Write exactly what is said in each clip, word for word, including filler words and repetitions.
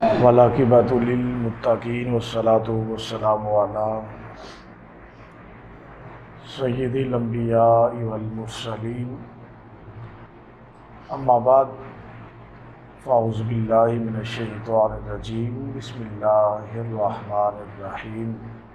والعاقبۃ للمتقین والصلاۃ والسلام علی سید الانبیاء والمرسلین اما بعد فاعوذ باللہ من الشیطان الرجیم بسم اللہ الرحمن الرحیم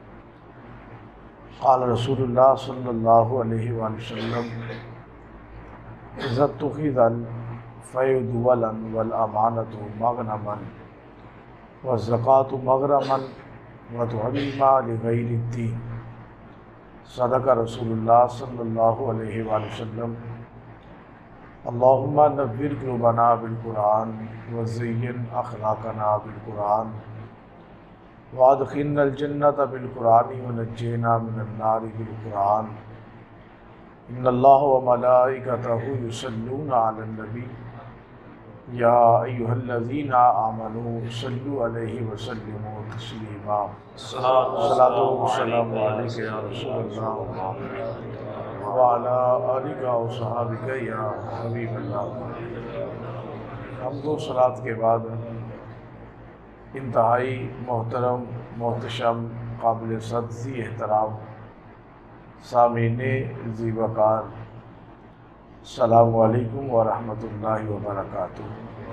قال رسول اللہ صلی اللہ علیہ وآلہ وسلم اذا اتخذ الفیء دولا والامانۃ مغنما والزکوٰۃ مغرما وتعلیما لغیر الدین صدق رسول اللہ صلی اللہ علیہ وآلہ وسلم اللہم نور قلوبنا بالقرآن وزین اخلاقنا بالقرآن وادخلنا الجنۃ بالقرآن ونجینا من النار بالقرآن ان اللہ وملائکتہ یصلون علی النبی یا ایہا الذین آمنوا صلوا علیہ وسلموا تسلیما صلاۃ و سلام علیک یا رسول اللہ وعلی آلک و صحابک یا حبیب اللہ۔ حمد و صلاۃ کے بعد انتہائی محترم محتشم قابل صد ذی احترام سامعین ذی وقار، السلام علیکم ورحمۃ اللہ وبرکاتہ۔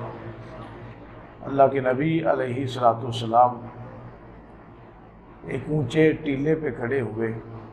اللہ کے نبی علیہ الصلوۃ والسلام ایک اونچے ٹیلے پہ کھڑے ہوئے،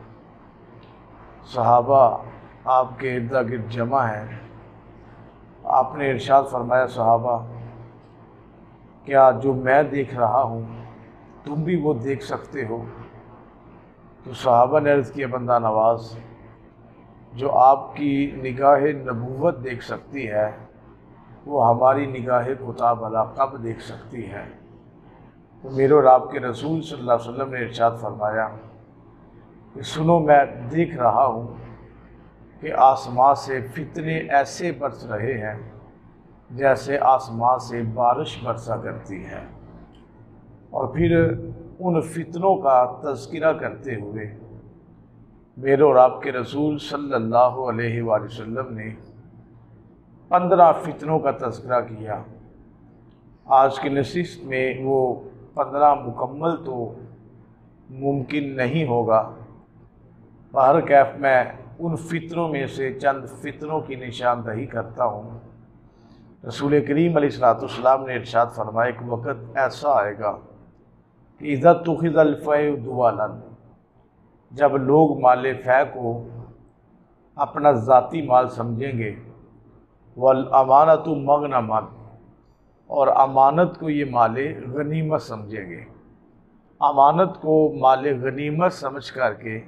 صحابہ آپ کے ارد گرد جمع ہیں۔ آپ نے ارشاد فرمایا، صحابہ کیا جو میں دیکھ رہا ہوں تم بھی وہ دیکھ سکتے ہو؟ تو صحابہ نے عرض کیا، بندہ نواز، جو آپ کی نگاہ نبوت دیکھ سکتی ہے وہ ہماری نگاہ کتاب علی کب دیکھ سکتی ہے؟ تو میرے اور آپ کے رسول صلی اللہ علیہ وسلم نے ارشاد فرمایا کہ سنو، میں دیکھ رہا ہوں کہ آسمان سے فتنے ایسے برس رہے ہیں جیسے آسمان سے بارش برسا کرتی ہے۔ اور پھر ان فتنوں کا تذکرہ کرتے ہوئے میرے اور آپ کے رسول صلی اللہ علیہ وآلہ وسلم نے پندرہ فتنوں کا تذکرہ کیا۔ آج کی نشست میں وہ پندرہ مکمل تو ممکن نہیں ہوگا، بہر کیف میں ان فتنوں میں سے چند فتنوں کی نشاندہی کرتا ہوں۔ رسول کریم علیہ الصلوۃ والسلام نے ارشاد فرمایا کہ وقت ایسا آئے گا کہ اذا اتخذ الفیء دولا، جب لوگ مال فے کو اپنا ذاتی مال سمجھیں گے، والامانۃ مغنما، اور امانت کو یہ مال غنیمت سمجھیں گے۔ امانت کو مال غنیمت سمجھ کر کے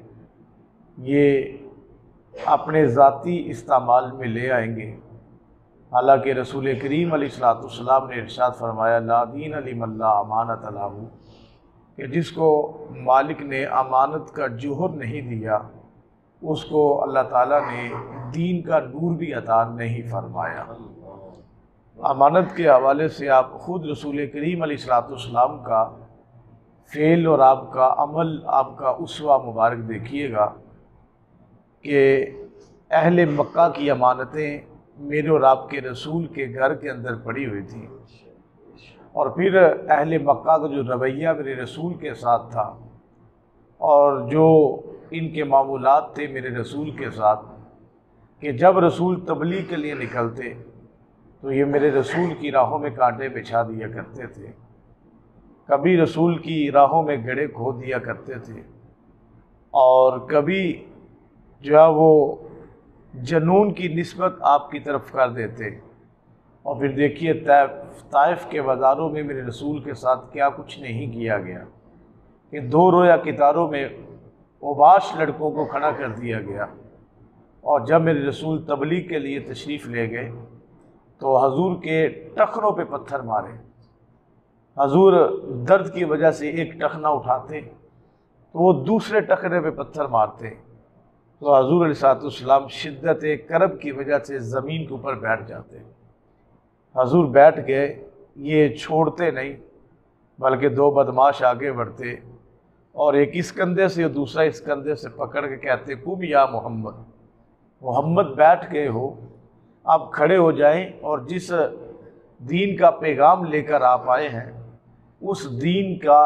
یہ اپنے ذاتی استعمال میں لے آئیں گے۔ حالانکہ رسول کریم علیہ الصلوۃ والسلام نے ارشاد فرمایا، لا دین لمن لا امانۃ لہ، کہ جس کو مالک نے امانت کا جوہر نہیں دیا اس کو اللہ تعالیٰ نے دین کا نور بھی عطا نہیں فرمایا۔ امانت کے حوالے سے آپ خود رسول کریم علیہ الصلوۃ والسلام کا فعل اور آپ کا عمل، آپ کا اسوہ مبارک دیکھیے گا کہ اہل مکہ کی امانتیں میرے اور آپ کے رسول کے گھر کے اندر پڑی ہوئی تھیں، اور پھر اہل مکہ کا جو رویہ میرے رسول کے ساتھ تھا اور جو ان کے معمولات تھے میرے رسول کے ساتھ، کہ جب رسول تبلیغ کے لیے نکلتے تو یہ میرے رسول کی راہوں میں کانٹے بچھا دیا کرتے تھے، کبھی رسول کی راہوں میں گڑھے کھو دیا کرتے تھے، اور کبھی جو ہے وہ جنون کی نسبت آپ کی طرف کر دیتے۔ اور پھر دیکھیے طائف طائف کے بازاروں میں میرے رسول کے ساتھ کیا کچھ نہیں کیا گیا کہ دو رویا کتاروں میں اوباش لڑکوں کو کھڑا کر دیا گیا، اور جب میرے رسول تبلیغ کے لیے تشریف لے گئے تو حضور کے ٹخنوں پہ پتھر مارے۔ حضور درد کی وجہ سے ایک ٹخنا اٹھاتے تو وہ دوسرے ٹخنے پہ پتھر مارتے، تو حضور علیہ الصلوۃ والسلام شدت کرب کی وجہ سے زمین کے اوپر بیٹھ جاتے۔ حضور بیٹھ گئے، یہ چھوڑتے نہیں بلکہ دو بدماش آگے بڑھتے اور ایک اس کندھے سے اور دوسرا اس کندھے سے پکڑ کے کہتے، قم یا محمد، محمد بیٹھ گئے ہو، آپ کھڑے ہو جائیں اور جس دین کا پیغام لے کر آپ آئے ہیں اس دین کا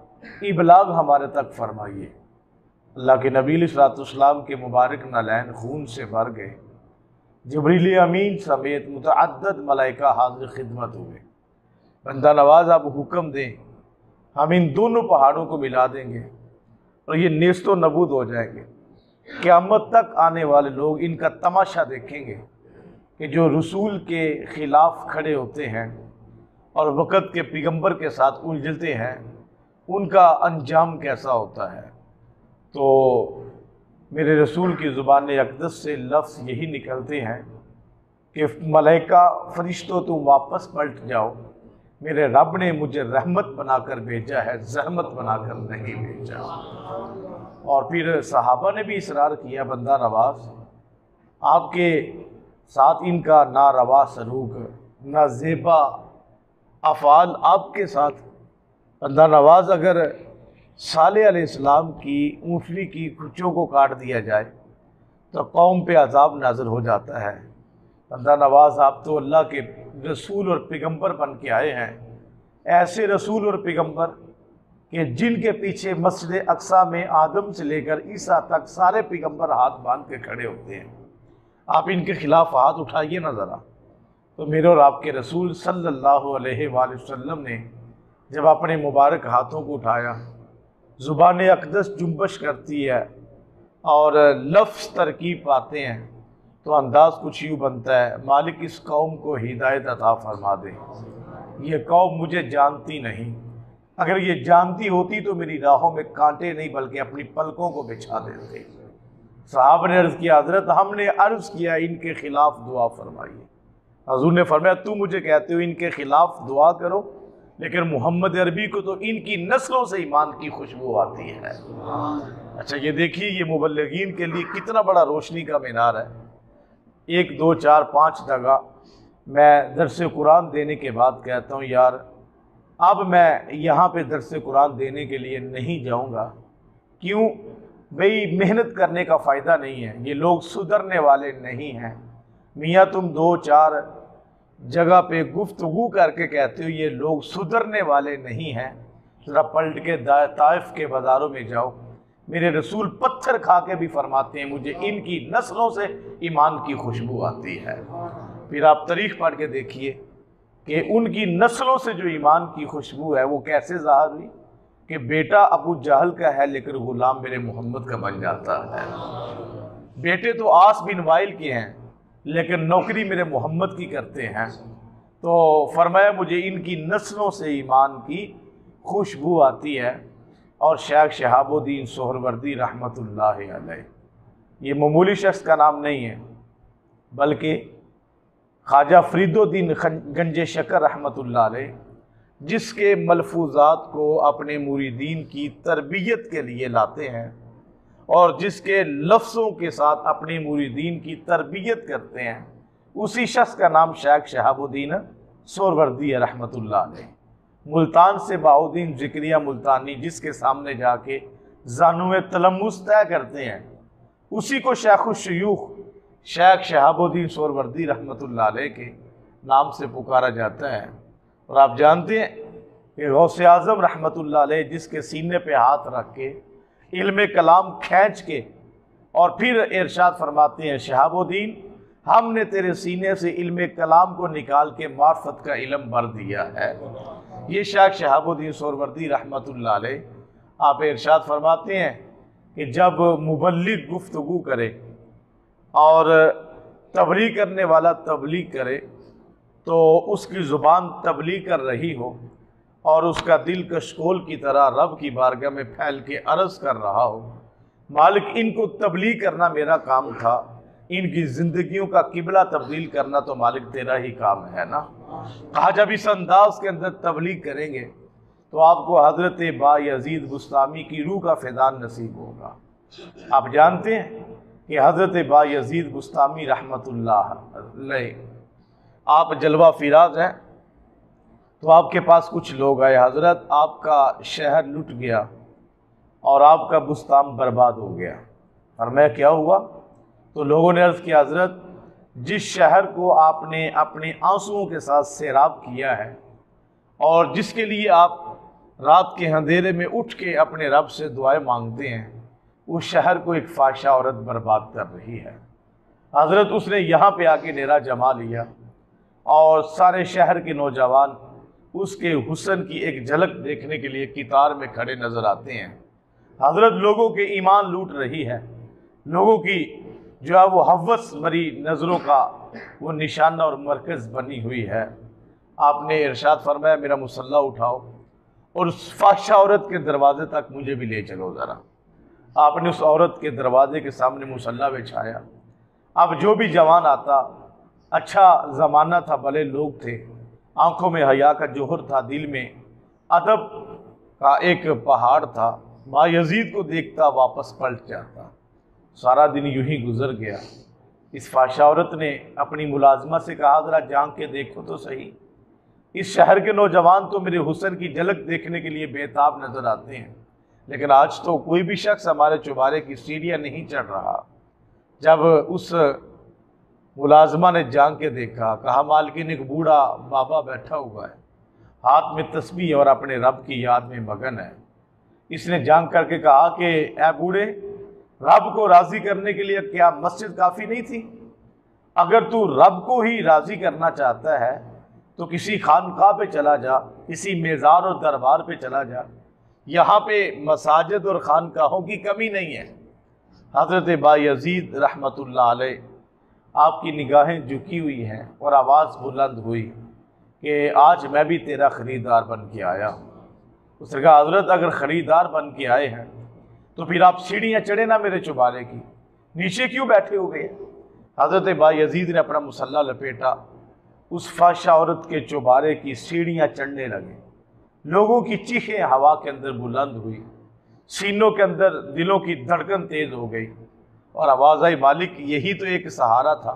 ابلاغ ہمارے تک فرمائیے۔ اللہ کے نبی علیہ الصلوۃ والسلام کے مبارک نالین خون سے بھر گئے، جبریل امین سمیت متعدد ملائکہ حاضر خدمت ہوئے۔ بندہ نواز آپ حکم دیں، ہم ان دونوں پہاڑوں کو ملا دیں گے اور یہ نیست و نبود ہو جائیں گے۔ قیامت تک آنے والے لوگ ان کا تماشا دیکھیں گے کہ جو رسول کے خلاف کھڑے ہوتے ہیں اور وقت کے پیغمبر کے ساتھ الجھتے ہیں، ان کا انجام کیسا ہوتا ہے۔ تو میرے رسول کی زبان اقدس سے لفظ یہی نکلتے ہیں کہ ملائکہ فرشتوں تم واپس پلٹ جاؤ، میرے رب نے مجھے رحمت بنا کر بھیجا ہے، زحمت بنا کر نہیں بھیجا۔ اور پھر صحابہ نے بھی اصرار کیا، بندہ نواز آپ کے ساتھ ان کا نہ روا سلوک نہ زیبا افعال آپ کے ساتھ، بندہ نواز اگر صالح علیہ السلام کی اونٹنی کی کچوں کو کاٹ دیا جائے تو قوم پہ عذاب نازل ہو جاتا ہے۔ بندہ نواز آپ تو اللہ کے رسول اور پیغمبر بن کے آئے ہیں، ایسے رسول اور پیغمبر کہ جن کے پیچھے مسجد اقصیٰ میں آدم سے لے کر عیسیٰ تک سارے پیغمبر ہاتھ باندھ کے کھڑے ہوتے ہیں، آپ ان کے خلاف ہاتھ اٹھائیے نہ ذرا۔ تو میرے اور آپ کے رسول صلی اللہ علیہ وآلہ وسلم نے جب اپنے مبارک ہاتھوں کو اٹھایا، زبان اقدس جنبش کرتی ہے اور لفظ ترکیب پاتے ہیں تو انداز کچھ یوں بنتا ہے، مالک اس قوم کو ہدایت عطا فرما دے، یہ قوم مجھے جانتی نہیں، اگر یہ جانتی ہوتی تو میری راہوں میں کانٹے نہیں بلکہ اپنی پلکوں کو بچھا دیتے۔ صحابہ نے عرض کیا، حضرت ہم نے عرض کیا ان کے خلاف دعا فرمائیے۔ حضور نے فرمایا تم مجھے کہتے ہو ان کے خلاف دعا کرو، لیکن محمد عربی کو تو ان کی نسلوں سے ایمان کی خوشبو آتی ہے۔ اچھا یہ دیکھیے، یہ مبلغین کے لیے کتنا بڑا روشنی کا مینار ہے۔ ایک دو چار پانچ جگہ میں درس قرآن دینے کے بعد کہتا ہوں یار اب میں یہاں پہ درس قرآن دینے کے لیے نہیں جاؤں گا، کیوں؟ بھئی محنت کرنے کا فائدہ نہیں ہے، یہ لوگ سدھرنے والے نہیں ہیں۔ میاں تم دو چار جگہ پہ گفتگو کر کے کہتے ہو یہ لوگ سدھرنے والے نہیں ہیں، ذرا پلٹ کے طائف کے بازاروں میں جاؤ، میرے رسول پتھر کھا کے بھی فرماتے ہیں مجھے ان کی نسلوں سے ایمان کی خوشبو آتی ہے۔ پھر آپ تاریخ پڑھ کے دیکھیے کہ ان کی نسلوں سے جو ایمان کی خوشبو ہے وہ کیسے ظاہر ہوئی کہ بیٹا ابو جہل کا ہے لیکن غلام میرے محمد کا بن جاتا ہے، بیٹے تو آس بن وائل کے ہیں لیکن نوکری میرے محمد کی کرتے ہیں۔ تو فرمایا مجھے ان کی نسلوں سے ایمان کی خوشبو آتی ہے۔ اور شیخ شہاب الدین سہروردی رحمۃ اللہ علیہ، یہ معمولی شخص کا نام نہیں ہے بلکہ خواجہ فرید الدین گنج شکر رحمۃ اللہ علیہ، جس کے ملفوظات کو اپنے مریدین کی تربیت کے لیے لاتے ہیں اور جس کے لفظوں کے ساتھ اپنے مریدین کی تربیت کرتے ہیں، اسی شخص کا نام شیخ شہاب الدین سہروردی رحمۃ اللہ علیہ۔ ملتان سے بہاؤالدین ذکریہ ملتانی جس کے سامنے جا کے زانو تلمس طے کرتے ہیں، اسی کو شیخ الشیوخ شیخ شہاب الدین سہروردی رحمۃ اللہ علیہ کے نام سے پکارا جاتا ہے۔ اور آپ جانتے ہیں کہ غوث اعظم رحمۃ اللہ علیہ جس کے سینے پہ ہاتھ رکھ کے علم کلام کھینچ کے اور پھر ارشاد فرماتے ہیں شہاب الدین ہم نے تیرے سینے سے علم کلام کو نکال کے معرفت کا علم بھر دیا ہے۔ یہ شیخ شہاب الدین سہروردی رحمۃ اللہ علیہ آپ ارشاد فرماتے ہیں کہ جب مبلغ گفتگو کرے اور تبلیغ کرنے والا تبلیغ کرے تو اس کی زبان تبلیغ کر رہی ہو اور اس کا دل کشکول کی طرح رب کی بارگاہ میں پھیل کے عرض کر رہا ہو، مالک ان کو تبلیغ کرنا میرا کام تھا، ان کی زندگیوں کا قبلہ تبدیل کرنا تو مالک تیرا ہی کام ہے نا۔ کہا جب اس انداز کے اندر تبلیغ کریں گے تو آپ کو حضرت با یزید بستامی کی روح کا فیضان نصیب ہوگا۔ آپ جانتے ہیں کہ حضرت با یزید بستامی رحمۃ اللہ علیہ آپ جلوہ فراز ہیں، تو آپ کے پاس کچھ لوگ آئے، حضرت آپ کا شہر لٹ گیا اور آپ کا بستان برباد ہو گیا۔ فرمایا کیا ہوا؟ تو لوگوں نے عرض کیا حضرت جس شہر کو آپ نے اپنے آنسوؤں کے ساتھ سیراب کیا ہے اور جس کے لیے آپ رات کے اندھیرے میں اٹھ کے اپنے رب سے دعائیں مانگتے ہیں، اس شہر کو ایک فحشہ عورت برباد کر رہی ہے۔ حضرت اس نے یہاں پہ آ کے ڈیرا جما لیا اور سارے شہر کے نوجوان اس کے حسن کی ایک جھلک دیکھنے کے لیے قطار میں کھڑے نظر آتے ہیں۔ حضرت لوگوں کے ایمان لوٹ رہی ہے، لوگوں کی جو ہے وہ ہوس بھری نظروں کا وہ نشانہ اور مرکز بنی ہوئی ہے۔ آپ نے ارشاد فرمایا میرا مصلی اٹھاؤ اور اس فحشہ عورت کے دروازے تک مجھے بھی لے چلو ذرا۔ آپ نے اس عورت کے دروازے کے سامنے مصلی بچھایا۔ اب جو بھی جوان آتا، اچھا زمانہ تھا، بھلے لوگ تھے، آنکھوں میں حیا کا جوہر تھا، دل میں ادب کا ایک پہاڑ تھا، بایزید کو دیکھتا واپس پلٹ جاتا۔ سارا دن یوں ہی گزر گیا۔ اس فحشہ عورت نے اپنی ملازمہ سے کہا ذرا جان کے دیکھو تو صحیح، اس شہر کے نوجوان تو میرے حسن کی جھلک دیکھنے کے لیے بےتاب نظر آتے ہیں، لیکن آج تو کوئی بھی شخص ہمارے چوبارے کی سیڑھیاں نہیں چڑھ رہا۔ جب اس ملازمہ نے جان کے دیکھا، کہا مالکن ایک بوڑھا بابا بیٹھا ہوا ہے، ہاتھ میں تسبیح اور اپنے رب کی یاد میں مگن ہے۔ اس نے جان کر کے کہا کہ اے بوڑھے، رب کو راضی کرنے کے لیے کیا مسجد کافی نہیں تھی؟ اگر تو رب کو ہی راضی کرنا چاہتا ہے تو کسی خانقاہ پہ چلا جا، کسی میزار اور دربار پہ چلا جا، یہاں پہ مساجد اور خانقاہوں کی کمی نہیں ہے۔ حضرت بایزید رحمت اللہ علیہ آپ کی نگاہیں جھکی ہوئی ہیں اور آواز بلند ہوئی کہ آج میں بھی تیرا خریدار بن کے آیا ہوں۔ اس نے کہا حضرت اگر خریدار بن کے آئے ہیں تو پھر آپ سیڑھیاں چڑھے نا میرے چوبارے کی، نیچے کیوں بیٹھے ہوئے؟ حضرت بایزید نے اپنا مصلی لپیٹا، اس فحشہ عورت کے چوبارے کی سیڑھیاں چڑھنے لگے۔ لوگوں کی چیخیں ہوا کے اندر بلند ہوئی، سینوں کے اندر دلوں کی دھڑکن تیز ہو گئی اور آواز آئی مالک یہی تو ایک سہارا تھا،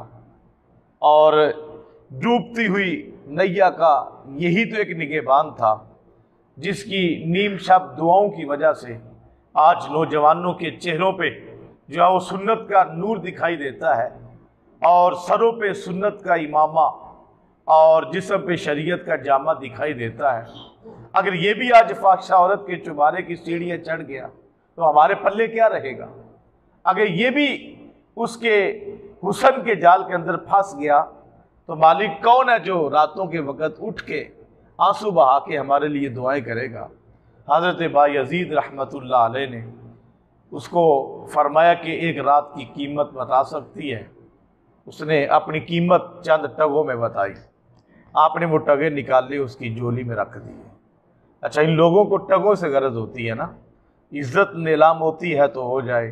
اور ڈوبتی ہوئی نیا کا یہی تو ایک نگہبان تھا، جس کی نیم شب دعاؤں کی وجہ سے آج نوجوانوں کے چہروں پہ جو ہے وہ سنت کا نور دکھائی دیتا ہے، اور سروں پہ سنت کا امامہ اور جسم پہ شریعت کا جامہ دکھائی دیتا ہے۔ اگر یہ بھی آج فحشہ عورت کے چوبارے کی سیڑھیاں چڑھ گیا تو ہمارے پلے کیا رہے گا؟ اگر یہ بھی اس کے حسن کے جال کے اندر پھنس گیا تو مالک کون ہے جو راتوں کے وقت اٹھ کے آنسو بہا کے ہمارے لیے دعائیں کرے گا؟ حضرت بایزید رحمت اللہ علیہ نے اس کو فرمایا کہ ایک رات کی قیمت بتا سکتی ہے؟ اس نے اپنی قیمت چند ٹگوں میں بتائی۔ آپ نے وہ ٹگیں نکال لی، اس کی جولی میں رکھ دی۔ اچھا، ان لوگوں کو ٹگوں سے غرض ہوتی ہے نا، عزت نیلام ہوتی ہے تو ہو جائے،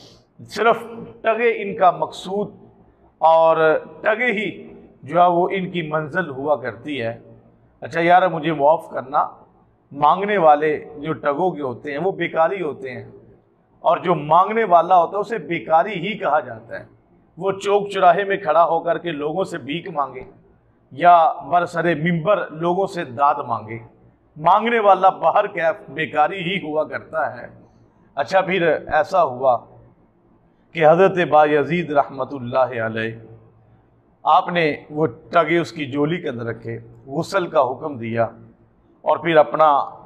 صرف ٹگیں ان کا مقصود اور ٹگیں ہی جو ہے وہ ان کی منزل ہوا کرتی ہے۔ اچھا یار مجھے معاف کرنا، مانگنے والے جو ٹگوں کے ہوتے ہیں وہ بیکاری ہوتے ہیں، اور جو مانگنے والا ہوتا ہے اسے بیکاری ہی کہا جاتا ہے۔ وہ چوک چراہے میں کھڑا ہو کر کے لوگوں سے بھیک مانگے یا برسر ممبر لوگوں سے داد مانگے، مانگنے والا باہر کیف بیکاری ہی ہوا کرتا ہے۔ اچھا پھر ایسا ہوا کہ حضرت بایزید رحمت اللہ علیہ آپ نے وہ ٹگے اس کی جولی کے اندر رکھے، غسل کا حکم دیا، اور پھر اپنا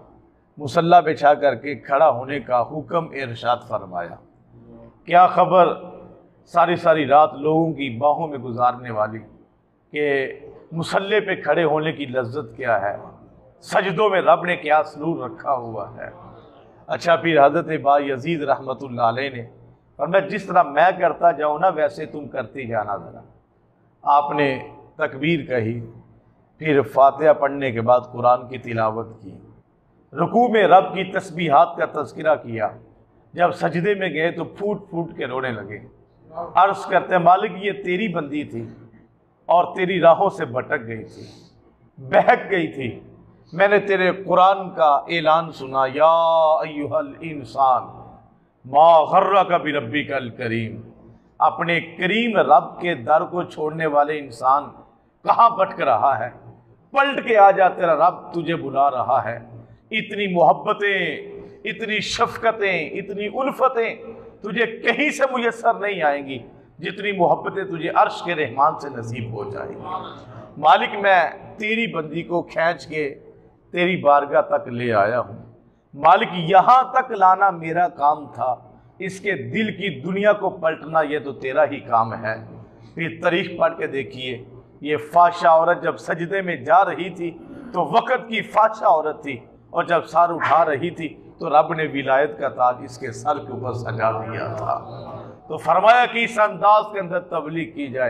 مصلی بچھا کر کے کھڑا ہونے کا حکم ارشاد فرمایا۔ کیا خبر ساری ساری رات لوگوں کی باہوں میں گزارنے والی کہ مصلی پہ کھڑے ہونے کی لذت کیا ہے، سجدوں میں رب نے کیا سرور رکھا ہوا ہے۔ اچھا پھر حضرت بایزید رحمت اللہ علیہ نے فرمایا جس طرح میں کرتا جاؤں نا ویسے تم کرتے جانا ذرا۔ آپ نے تکبیر کہی، پھر فاتحہ پڑھنے کے بعد قرآن کی تلاوت کی، رکوع میں رب کی تسبیحات کا تذکرہ کیا، جب سجدے میں گئے تو پھوٹ پھوٹ کے رونے لگے، عرض کرتے مالک یہ تیری بندی تھی اور تیری راہوں سے بھٹک گئی تھی، بہک گئی تھی، میں نے تیرے قرآن کا اعلان سنا، یا ایھا الانسان ما غرک بربک الکریم، اپنے کریم رب کے در کو چھوڑنے والے انسان کہاں بھٹک رہا ہے، پلٹ کے آ جا، تیرا رب تجھے بلا رہا ہے۔ اتنی محبتیں، اتنی شفقتیں، اتنی الفتیں تجھے کہیں سے میسر نہیں آئیں گی جتنی محبتیں تجھے عرش کے رحمان سے نصیب ہو جائیں گی۔ مالک میں تیری بندی کو کھینچ کے تیری بارگاہ تک لے آیا ہوں، मालिक यहाँ तक लाना मेरा काम था, इसके दिल की दुनिया को पलटना ये तो तेरा ही काम है। फिर तारीख पढ़ के देखिए, ये फाशा औरत जब सजदे में जा रही थी तो वक़्त की फाशा औरत थी, और जब सर उठा रही थी तो रब ने विलायत का ताज इसके सर के ऊपर सजा दिया था। तो फरमाया कि इस अंदाज के अंदर तबलीग की जाए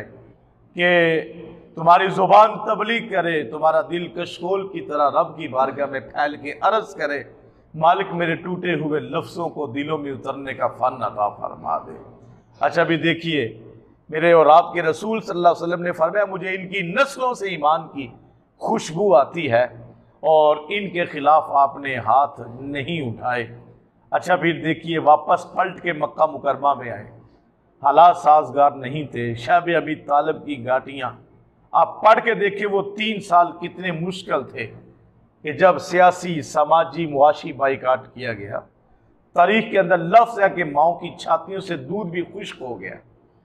कि तुम्हारी ज़ुबान तबलीग करे, तुम्हारा दिल कशकोल की तरह रब की बारगाह में फैल के अर्ज़ करे, मालिक मेरे टूटे हुए लफ्ज़ों को दिलों में उतरने का फ़न अता फरमा दे। अच्छा भी देखिए, मेरे और आपके रसूल सल्लल्लाहु अलैहि वसल्लम ने फरमाया मुझे इनकी नस्लों से ईमान की खुशबू आती है और इनके खिलाफ आपने हाथ नहीं उठाए। अच्छा फिर देखिए, वापस पलट के मक्का मुकरमा में आए, हालात साजगार नहीं थे, शब अबी तालिब की घाटियाँ आप पढ़ के देखिए, वो तीन साल कितने मुश्किल थे कि जब सियासी समाजी मुआशी बाइकाट किया गया। तारीख के अंदर लफ्ज़ है कि माओ की छातियों से दूध भी खुश्क हो गया,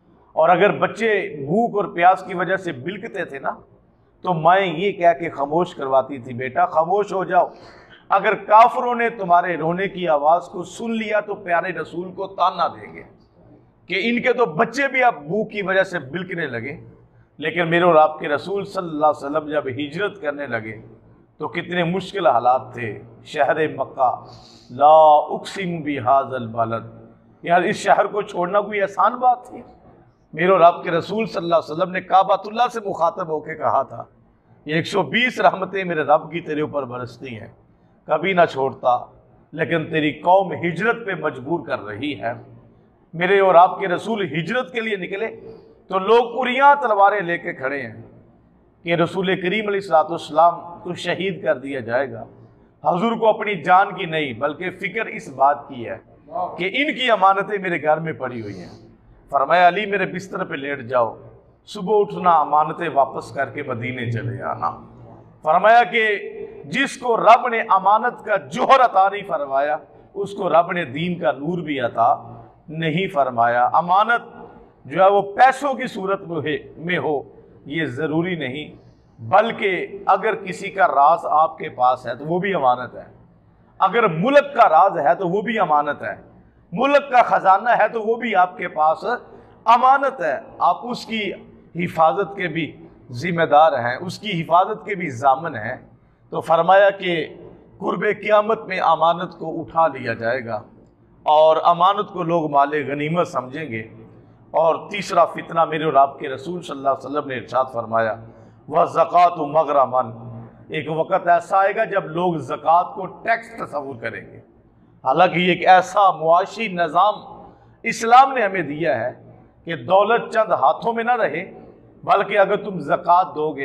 और अगर बच्चे भूख और प्यास की वजह से बिलकते थे ना तो माएँ ये कह के खामोश करवाती थी, बेटा खामोश हो जाओ। अगर काफरों ने तुम्हारे रोने की आवाज़ को सुन लिया तो प्यारे रसूल को ताना देंगे कि इनके तो बच्चे भी अब भूख की वजह से बिलकने लगे। लेकिन मेरे और आपके रसूल सल्लल्लाहु अलैहि वसल्लम जब हिजरत करने लगे तो कितने मुश्किल हालात थे। शहर मक्का, ला उक़सिम बिहाज़ल बलद, यार इस शहर को छोड़ना कोई आसान बात थी। मेरे और आपके रसूल सल्लल्लाहु अलैहि वसल्लम ने काबतुल्लाह से मुखातब होकर कहा था, ये एक सौ बीस रहमतें मेरे रब की तेरे ऊपर बरसती हैं, कभी ना छोड़ता, लेकिन तेरी कौम हिजरत पे मजबूर कर रही है। मेरे और आपके रसूल हिजरत के लिए निकले तो लोग उरियां तलवारें लेके खड़े हैं कि रसूल करीम अलैहिस्सलाम को शहीद कर दिया जाएगा। हजूर को अपनी जान की नहीं बल्कि फ़िक्र इस बात की है कि इनकी अमानतें मेरे घर में पड़ी हुई हैं। फरमाया अली मेरे बिस्तर पे लेट जाओ, सुबह उठना अमानतें वापस करके मदीने चले आना। फरमाया कि जिसको रब ने अमानत का जोहर अता नहीं फरमाया उसको रब ने दीन का नूर भी अता नहीं फरमाया। अमानत जो है वो पैसों की सूरत में हो ये ज़रूरी नहीं, बल्कि अगर किसी का राज आपके पास है तो वो भी अमानत है, अगर मुल्क का राज है तो वो भी अमानत है, मुल्क का ख़जाना है तो वो भी आपके पास अमानत है। आप उसकी हिफाजत के भी ज़िम्मेदार हैं, उसकी हिफाजत के भी ज़ामन हैं। तो फरमाया कि कुर्बे क़यामत में अमानत को उठा लिया जाएगा और अमानत को लोग माले गनीमत समझेंगे। और तीसरा फितना मेरे और आपके रसूल सल्लल्लाहु अलैहि वसल्लम ने इरशाद फरमाया, वह ज़कात मग़रमन, एक वक़्त ऐसा आएगा जब लोग ज़कात को टैक्स तस्वुर करेंगे। हालांकि एक ऐसा मुआशी निज़ाम इस्लाम ने हमें दिया है कि दौलत चंद हाथों में ना रहे, बल्कि अगर तुम ज़कात दोगे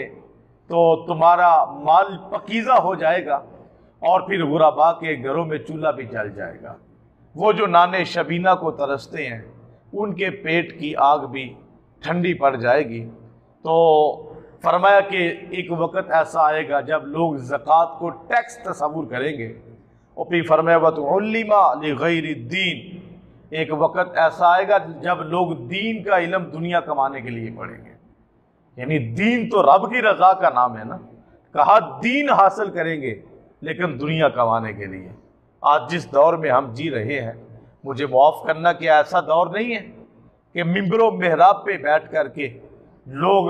तो तुम्हारा माल पकीज़ा हो जाएगा और फिर गुरबा के घरों में चूल्हा भी जल जाएगा। वो जो नाने शबीना को तरसते हैं उनके पेट की आग भी ठंडी पड़ जाएगी। तो फरमाया कि एक वक़्त ऐसा आएगा जब लोग ज़कात को टैक्स तस्वुर करेंगे। और फिर फरमाया वतउल्लिमा लिग़ैरि दीन, एक वक़्त ऐसा आएगा जब लोग दीन का इल्म दुनिया कमाने के लिए पढ़ेंगे। यानी दीन तो रब की रज़ा का नाम है ना, कहा दीन हासिल करेंगे लेकिन दुनिया कमाने के लिए। आज जिस दौर में हम जी रहे हैं, मुझे माफ़ करना कि ऐसा दौर नहीं है कि मिंबरों मेहराब पे बैठ कर के लोग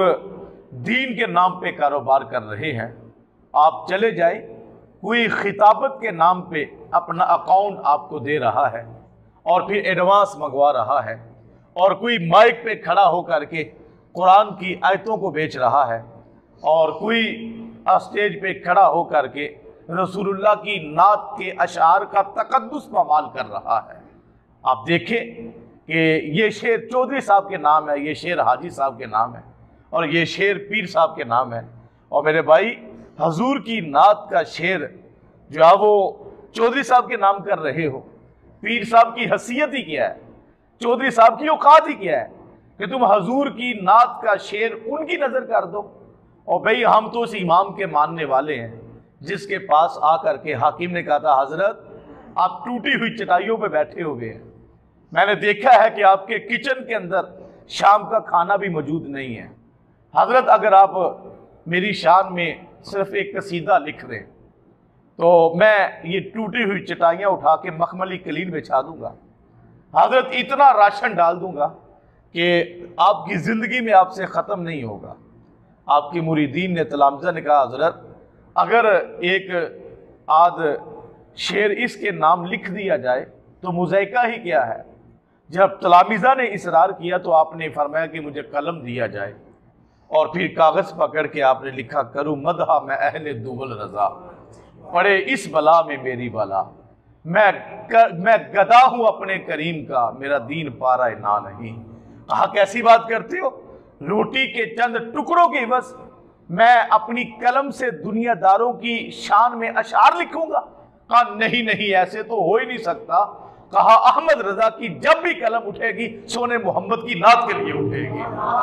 दीन के नाम पे कारोबार कर रहे हैं। आप चले जाए, कोई खिताबत के नाम पे अपना अकाउंट आपको दे रहा है और फिर एडवांस मंगवा रहा है, और कोई माइक पे खड़ा होकर के कुरान की आयतों को बेच रहा है, और कोई स्टेज पे खड़ा होकर के रसूलुल्लाह की नात के अशार का तकद्दुस पामाल कर रहा है। आप देखें कि ये शेर चौधरी साहब के नाम है, ये शेर हाजी साहब के नाम है, और ये शेर पीर साहब के नाम है। और मेरे भाई हजूर की नात का शेर जो है वो चौधरी साहब के नाम कर रहे हो, पीर साहब की हैसियत ही क्या है, चौधरी साहब की औकात ही क्या है कि तुम हजूर की नात का शेर उनकी नज़र कर दो। और भाई हम तो उस इमाम के मानने वाले हैं जिसके पास आकर के हाकिम ने कहा था, हजरत आप टूटी हुई चटाइयों पे बैठे हुए हैं, मैंने देखा है कि आपके किचन के अंदर शाम का खाना भी मौजूद नहीं है। हजरत अगर आप मेरी शान में सिर्फ एक कसीदा लिख दें تو میں یہ ٹوٹی ہوئی چٹائیاں اٹھا کے مخملی قلین بچھا دوں گا، حضرت اتنا راشن ڈال دوں گا کہ آپ کی زندگی میں آپ سے ختم نہیں ہوگا۔ آپ کے مریدین نے تلامذہ نے کہا حضرت اگر ایک آدھ شعر اس کے نام لکھ دیا جائے تو مذائقہ ہی کیا ہے۔ جب تلامذہ نے اصرار کیا تو آپ نے فرمایا کہ مجھے قلم دیا جائے، اور پھر کاغذ پکڑ کے آپ نے لکھا کروں مدحہ میں اہل دوغل رضا، پڑے اس بلا میں میری بلا، میں میں گدا ہوں اپنے کریم کا، میرا دین پارا نا نہیں۔ کہا کیسی بات کرتے ہو، روٹی کے چند ٹکڑوں کی عوض میں اپنی قلم سے دنیا داروں کی شان میں اشعار لکھوں گا؟ کہا نہیں نہیں ایسے تو ہو ہی نہیں سکتا۔ کہا احمد رضا کی جب بھی قلم اٹھے گی سونے محمد کی نعت کے لیے اٹھے گی،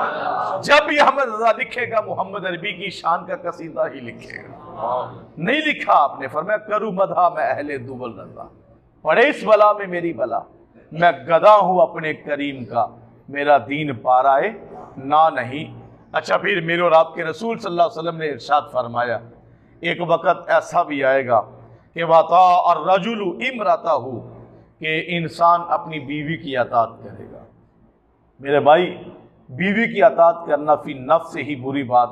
جب بھی احمد رضا لکھے گا محمد عربی کی شان کا قصیدہ ہی لکھے گا۔ نہیں لکھا آپ نے، فرمایا کروں مدحہ میں اہل دوغل رضا، پڑے اس بلا میں میری بلا، میں گدا ہوں اپنے کریم کا، میرا دین پارائے نہ نہیں۔ اچھا پھر میرے اور آپ کے رسول صلی اللہ علیہ وسلم نے ارشاد فرمایا ایک وقت ایسا بھی آئے گا کہ وَطَاعَ الرَّجُلُ اِمْرَتَهُ، کہ انسان اپنی بیوی کی اطاعت کرے گا۔ میرے بھائی بیوی کی اطاعت کرنا فی نفس سے ہی بری بات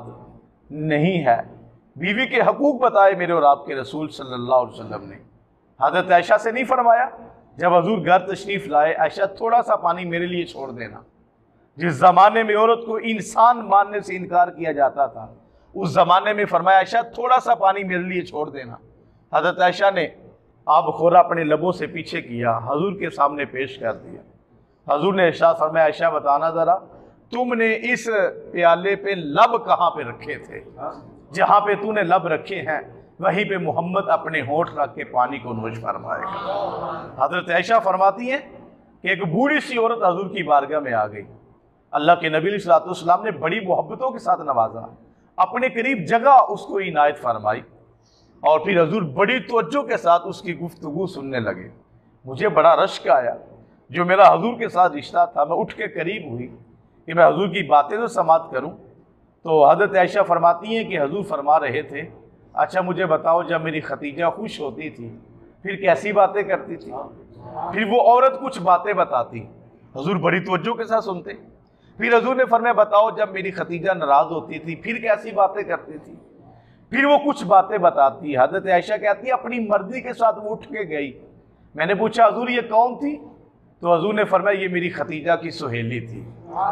نہیں ہے۔ بیوی کے حقوق بتائے میرے اور آپ کے رسول صلی اللہ علیہ وسلم نے۔ حضرت عائشہ سے نہیں فرمایا جب حضور گھر تشریف لائے عائشہ تھوڑا سا پانی میرے لیے چھوڑ دینا؟ جس زمانے میں عورت کو انسان ماننے سے انکار کیا جاتا تھا اس زمانے میں فرمایا عائشہ تھوڑا سا پانی میرے لیے چھوڑ دینا۔ حضرت عائشہ نے آب خورا اپنے لبوں سے پیچھے کیا، حضور کے سامنے پیش کر دیا۔ حضور نے ارشاد فرمایا عائشہ بتانا ذرا تم نے اس پیالے پہ لب کہاں پہ رکھے تھے؟ جہاں پہ تو نے لب رکھے ہیں وہیں پہ محمد اپنے ہونٹ رکھ کے پانی کو نوش فرمائے گا۔ حضرت عائشہ فرماتی ہیں کہ ایک بوڑھی سی عورت حضور کی بارگاہ میں آ گئی، اللہ کے نبی صلی اللہ علیہ وسلم نے بڑی محبتوں کے ساتھ نوازا، اپنے قریب جگہ اس کو عنایت فرمائی، اور پھر حضور بڑی توجہ کے ساتھ اس کی گفتگو سننے لگے۔ مجھے بڑا رشک آیا، جو میرا حضور کے ساتھ رشتہ تھا میں اٹھ کے قریب ہوئی کہ میں حضور کی باتیں تو سماعت کروں۔ تو حضرت عائشہ فرماتی ہیں کہ حضور فرما رہے تھے اچھا مجھے بتاؤ جب میری ختیجہ خوش ہوتی تھی پھر کیسی باتیں کرتی تھی؟ پھر وہ عورت کچھ باتیں بتاتی، حضور بڑی توجہ کے ساتھ سنتے۔ پھر حضور نے فرمایا بتاؤ جب میری ختیجہ ناراض ہوتی تھی پھر کیسی باتیں کرتی تھی؟ پھر وہ کچھ باتیں بتاتی۔ حضرت عائشہ کہتی ہے اپنی مرضی کے ساتھ وہ اٹھ کے گئی۔ میں نے پوچھا حضور یہ کون تھی؟ تو حضور نے فرمایا یہ میری ختیجہ کی سہیلی تھی،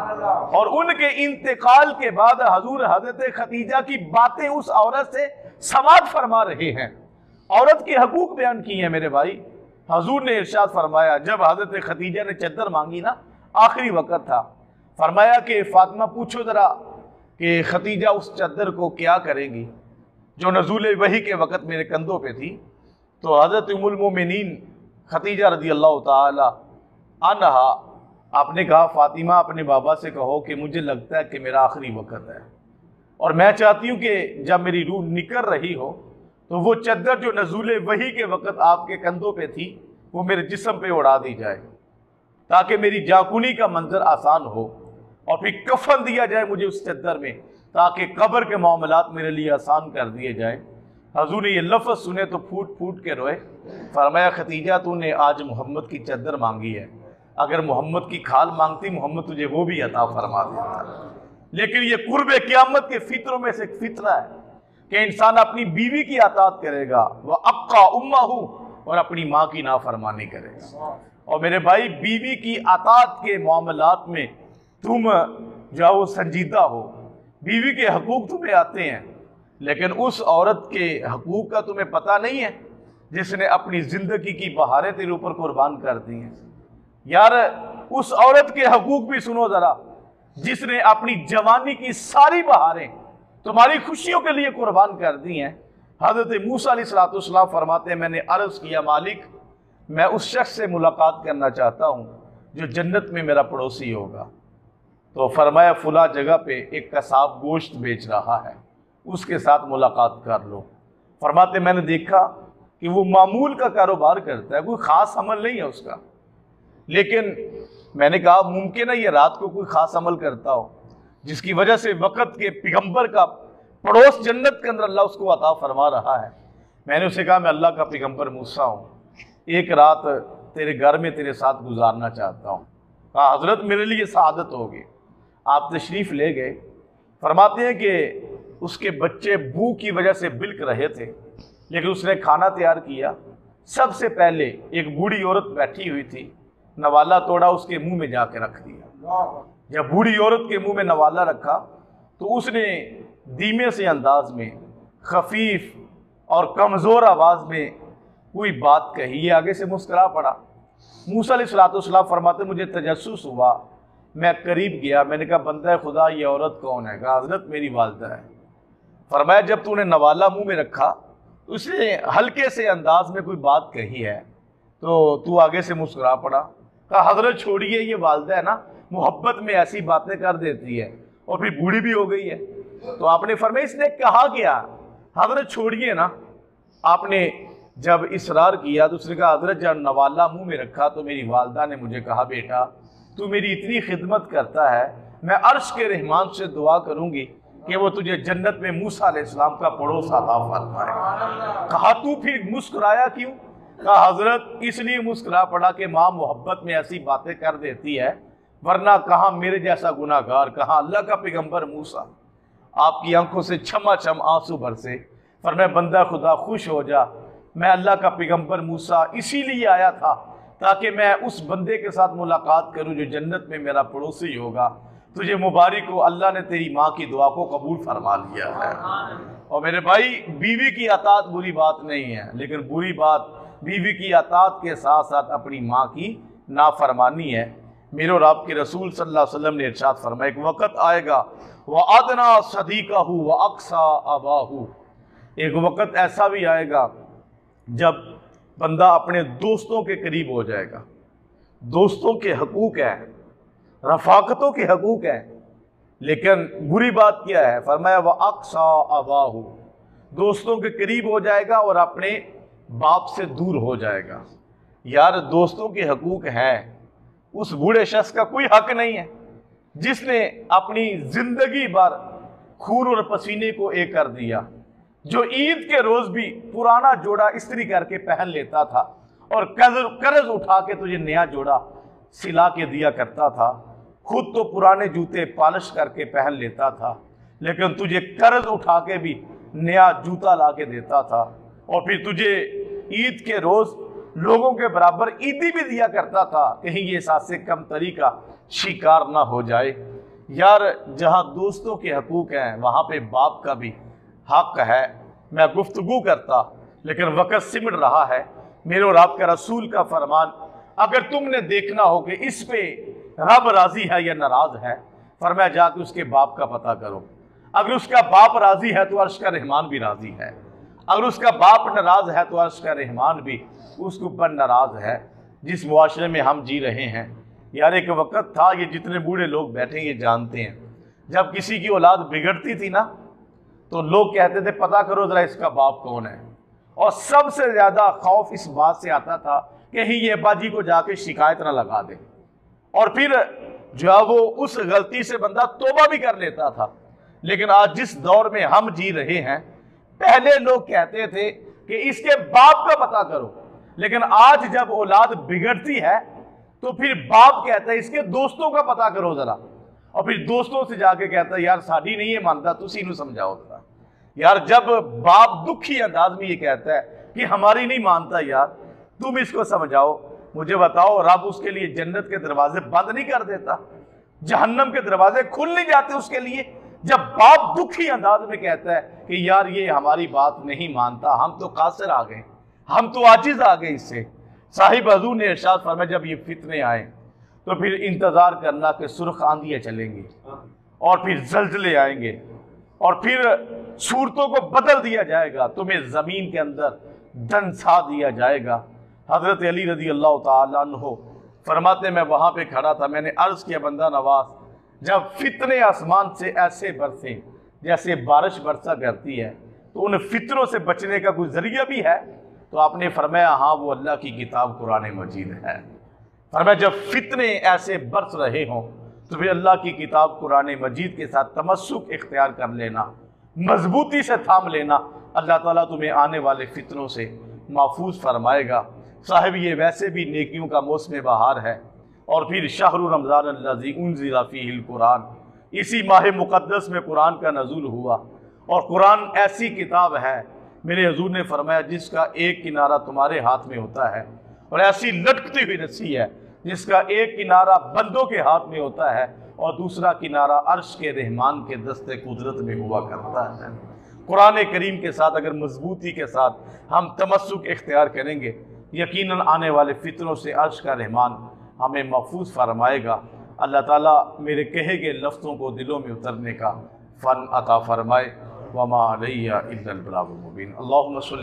اور ان کے انتقال کے بعد حضور حضرت ختیجہ کی باتیں اس عورت سے سماعت فرما رہے ہیں، عورت کے حقوق بیان کی ہیں۔ میرے بھائی حضور نے ارشاد فرمایا جب حضرت ختیجہ نے چادر مانگی نا آخری وقت تھا، فرمایا کہ فاطمہ پوچھو ذرا کہ ختیجہ اس چادر کو کیا کرے گی جو نزول وحی کے وقت میرے کندھوں پہ تھی؟ تو حضرت ام المومنین ختیجہ رضی اللہ تعالی عنہا آپ نے کہا فاطمہ اپنے بابا سے کہو کہ مجھے لگتا ہے کہ میرا آخری وقت ہے، اور میں چاہتی ہوں کہ جب میری روح نکل رہی ہو تو وہ چادر جو نزول وحی کے وقت آپ کے کندھوں پہ تھی وہ میرے جسم پہ اڑا دی جائے تاکہ میری جاکنی کا منظر آسان ہو، اور پھر کفن دیا جائے مجھے اس چادر میں تاکہ قبر کے معاملات میرے لیے آسان کر دیے جائے۔ حضور نے یہ لفظ سنے تو پھوٹ پھوٹ کے روئے، فرمایا ختیجہ تو نے آج محمد کی چادر مانگی ہے، اگر محمد کی کھال مانگتی محمد تجھے وہ بھی عطا فرما دیتا۔ لیکن یہ قرب قیامت کے فطروں میں سے ایک فطرہ ہے کہ انسان اپنی بیوی کی اطاعت کرے گا وہ ابقا امہ، اور اپنی ماں کی نافرمانی کرے گا۔ اور میرے بھائی بیوی کی اطاعت کے معاملات میں تم جاؤ سنجیدہ ہو، بیوی کے حقوق تمہیں آتے ہیں لیکن اس عورت کے حقوق کا تمہیں پتہ نہیں ہے جس نے اپنی زندگی کی بہاریں تیرے اوپر قربان کر دی ہیں۔ یار اس عورت کے حقوق بھی سنو ذرا جس نے اپنی جوانی کی ساری بہاریں تمہاری خوشیوں کے لیے قربان کر دی ہیں۔ حضرت موسیٰ علیہ السلام فرماتے ہیں میں نے عرض کیا مالک میں اس شخص سے ملاقات کرنا چاہتا ہوں جو جنت میں میرا پڑوسی ہوگا، تو فرمایا فلاں جگہ پہ ایک قصاب گوشت بیچ رہا ہے اس کے ساتھ ملاقات کر لو۔ فرماتے میں نے دیکھا کہ وہ معمول کا کاروبار کرتا ہے، کوئی خاص عمل نہیں ہے اس کا، لیکن میں نے کہا ممکن ہے یہ رات کو کوئی خاص عمل کرتا ہو جس کی وجہ سے وقت کے پیغمبر کا پڑوس جنت کے اندر اللہ اس کو عطا فرما رہا ہے۔ میں نے اسے کہا میں اللہ کا پیغمبر موسیٰ ہوں، ایک رات تیرے گھر میں تیرے ساتھ گزارنا چاہتا ہوں۔ کہا حضرت میرے لیے سعادت ہوگی۔ آپ تشریف لے گئے۔ فرماتے ہیں کہ اس کے بچے بھوک کی وجہ سے بلک رہے تھے، لیکن اس نے کھانا تیار کیا۔ سب سے پہلے ایک بوڑھی عورت بیٹھی ہوئی تھی، نوالا توڑا، اس کے منہ میں جا کے رکھ دیا۔ جب بوڑھی عورت کے منہ میں نوالا رکھا تو اس نے دھیمے سے انداز میں، خفیف اور کمزور آواز میں کوئی بات کہی، یہ آگے سے مسکرا پڑا۔ موسیٰ علیہ الصلوۃ والسلام فرماتے مجھے تجسس ہوا، میں قریب گیا، میں نے کہا بندہ خدا یہ عورت کون ہے؟ کہا حضرت میری والدہ ہے۔ فرمایا جب تو نے نوالا منہ میں رکھا اس نے ہلکے سے انداز میں کوئی بات کہی ہے تو تو آگے سے مسکرا پڑا۔ کہا حضرت چھوڑیے، یہ والدہ ہے نا، محبت میں ایسی باتیں کر دیتی ہے اور پھر بوڑھی بھی ہو گئی ہے۔ تو آپ نے فرمایا اس نے کہا کیا؟ حضرت چھوڑیے نا۔ آپ نے جب اصرار کیا تو اس نے کہا حضرت جب نوالا منہ میں رکھا تو میری والدہ نے مجھے کہا بیٹا تو میری اتنی خدمت کرتا ہے، میں عرش کے رحمان سے دعا کروں گی کہ وہ تجھے جنت میں موسیٰ علیہ السلام کا پڑوس عطا فرمائے۔ کہا تو پھر مسکرایا کیوں؟ کہا حضرت اس لیے مسکرا پڑا کہ ماں محبت میں ایسی باتیں کر دیتی ہے، ورنہ کہاں میرے جیسا گناہ گار، کہاں اللہ کا پیغمبر موسیٰ۔ آپ کی آنکھوں سے چھما چھم آنسو برسے۔ فرمایا بندہ خدا خوش ہو جا، میں اللہ کا پیغمبر موسیٰ اسی لیے آیا تھا تاکہ میں اس بندے کے ساتھ ملاقات کروں جو جنت میں میرا پڑوسی ہوگا۔ تجھے مبارک ہو، اللہ نے تیری ماں کی دعا کو قبول فرما لیا ہے۔ اور میرے بھائی بیوی کی اطاعت بری بات نہیں ہے، لیکن بری بات بیوی کی اطاعت کے ساتھ ساتھ اپنی ماں کی نافرمانی ہے۔ میرے اور آپ کے رسول صلی اللہ علیہ وسلم نے ارشاد فرمایا ایک وقت آئے گا وَأَدْنَا صَدِيقَهُ وَأَقْصَى أَبَاهُ، ایک وقت ایسا بھی آئے گا جب بندہ اپنے دوستوں کے قریب ہو جائے گا۔ دوستوں کے حقوق ہیں، رفاقتوں کے حقوق ہیں، لیکن بری بات کیا ہے؟ فرمایا وَأَقْصَى أَبَاهُ، دوستوں کے قریب ہو جائے گا اور اپنے باپ سے دور ہو جائے گا۔ یار دوستوں کے حقوق ہیں، اس بوڑھے شخص کا کوئی حق نہیں ہے جس نے اپنی زندگی بھر خون اور پسینے کو ایک کر دیا، جو عید کے روز بھی پرانا جوڑا استری کر کے پہن لیتا تھا اور قرض اٹھا کے تجھے نیا جوڑا سلا کے دیا کرتا تھا، خود تو پرانے جوتے پالش کر کے پہن لیتا تھا لیکن تجھے قرض اٹھا کے بھی نیا جوتا لا کے دیتا تھا، اور پھر تجھے عید کے روز لوگوں کے برابر عیدی بھی دیا کرتا تھا، کہیں یہ احساس کم تری کا شکار نہ ہو جائے۔ یار جہاں دوستوں کے حقوق ہیں وہاں پہ باپ کا بھی حق ہے۔ میں گفتگو کرتا لیکن وقت سمٹ رہا ہے۔ میرے اور آپ کا رسول کا فرمان اگر تم نے دیکھنا ہو کہ اس پہ رب راضی ہے یا ناراض ہے، فرمایا جا کے اس کے باپ کا پتہ کرو۔ اگر اس کا باپ راضی ہے تو عرش کا رحمان بھی راضی ہے، اگر اس کا باپ ناراض ہے تو عرش کا رحمان بھی اس کے اوپر ناراض ہے۔ جس معاشرے میں ہم جی رہے ہیں یار ایک وقت تھا، یہ جتنے بوڑھے لوگ بیٹھے یہ جانتے ہیں، جب کسی کی اولاد بگڑتی تھی نا تو لوگ کہتے تھے پتہ کرو ذرا اس کا باپ کون ہے، اور سب سے زیادہ خوف اس بات سے آتا تھا کہیں یہ ابا جی کو جا کے شکایت نہ لگا دے، اور پھر جو ہے وہ اس غلطی سے بندہ توبہ بھی کر لیتا تھا۔ لیکن آج جس دور میں ہم جی رہے ہیں، پہلے لوگ کہتے تھے کہ اس کے باپ کا پتہ کرو، لیکن آج جب اولاد بگڑتی ہے تو پھر باپ کہتا ہے اس کے دوستوں کا پتہ کرو ذرا، اور پھر دوستوں سے جا کے کہتا ہے یار ساڑھی نہیں ہے مانتا تسی نو سمجھاؤ ذرا۔ یار جب باپ دکھی انداز میں یہ کہتا ہے کہ ہماری نہیں مانتا یار تم اس کو سمجھاؤ، مجھے بتاؤ رب اس کے لیے جنت کے دروازے بند نہیں کر دیتا؟ جہنم کے دروازے کھل نہیں جاتے اس کے لیے؟ جب باپ دکھی انداز میں کہتا ہے کہ یار یہ ہماری بات نہیں مانتا، ہم تو قاصر آ گئے، ہم تو عاجز آ گئے اس سے۔ صاحب حضور نے ارشاد فرمایا جب یہ فتنے آئیں تو پھر انتظار کرنا کہ سرخ آندھیاں چلیں گی اور پھر زلزلے آئیں گے اور پھر صورتوں کو بدل دیا جائے گا، تمہیں زمین کے اندر دنسا دیا جائے گا۔ حضرت علی رضی اللہ تعالیٰ عنہ فرماتے میں وہاں پہ کھڑا تھا، میں نے عرض کیا بندہ نواز جب فتنے آسمان سے ایسے برسیں جیسے بارش برسا کرتی ہے تو ان فتنوں سے بچنے کا کوئی ذریعہ بھی ہے؟ تو آپ نے فرمایا ہاں وہ اللہ کی کتاب قرآن مجید ہے۔ فرمایا جب فتنے ایسے برس رہے ہوں تو پھر اللہ کی کتاب قرآن مجید کے ساتھ تمسک اختیار کر لینا، مضبوطی سے تھام لینا، اللہ تعالیٰ تمہیں آنے والے فتنوں سے محفوظ فرمائے گا۔ صاحب یہ ویسے بھی نیکیوں کا موسم بہار ہے، اور پھر شہر رمضان الذی انزل فیہ القرآن، اسی ماہ مقدس میں قرآن کا نزول ہوا، اور قرآن ایسی کتاب ہے میرے حضور نے فرمایا جس کا ایک کنارہ تمہارے ہاتھ میں ہوتا ہے، اور ایسی لٹکتی ہوئی رسی ہے جس کا ایک کنارہ بندوں کے ہاتھ میں ہوتا ہے اور دوسرا کنارہ عرش کے رحمان کے دست قدرت میں ہوا کرتا ہے۔ قرآن کریم کے ساتھ اگر مضبوطی کے ساتھ ہم تمسک اختیار کریں گے، یقیناً آنے والے فتنوں سے عرش کا رحمان ہمیں محفوظ فرمائے گا۔ اللہ تعالیٰ میرے کہے گئے لفظوں کو دلوں میں اترنے کا فن عطا فرمائے۔ وما علیہ الا البلاغ المبین۔ اللہم صلی